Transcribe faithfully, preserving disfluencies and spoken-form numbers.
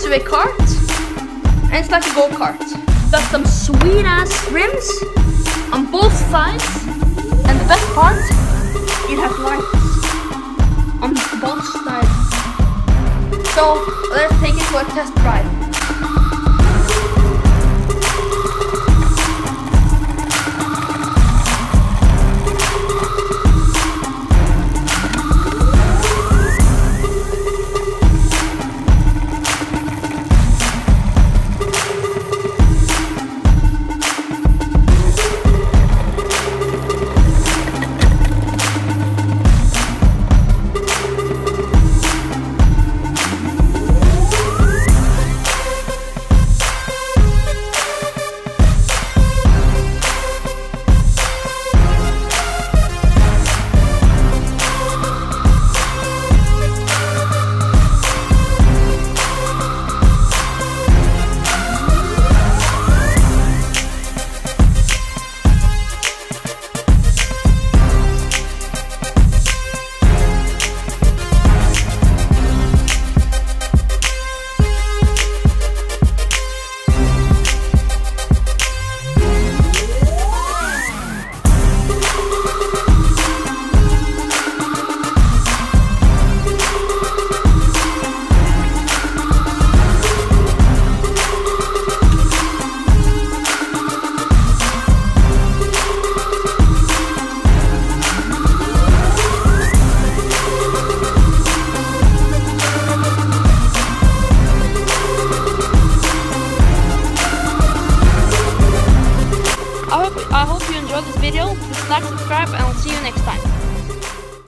to a kart, and it's like a go-kart. Got some sweet ass rims on both sides, and the best part, it has lights on both sides. So let's take it to a test drive. I hope you enjoyed this video. Please like, subscribe, and I'll see you next time.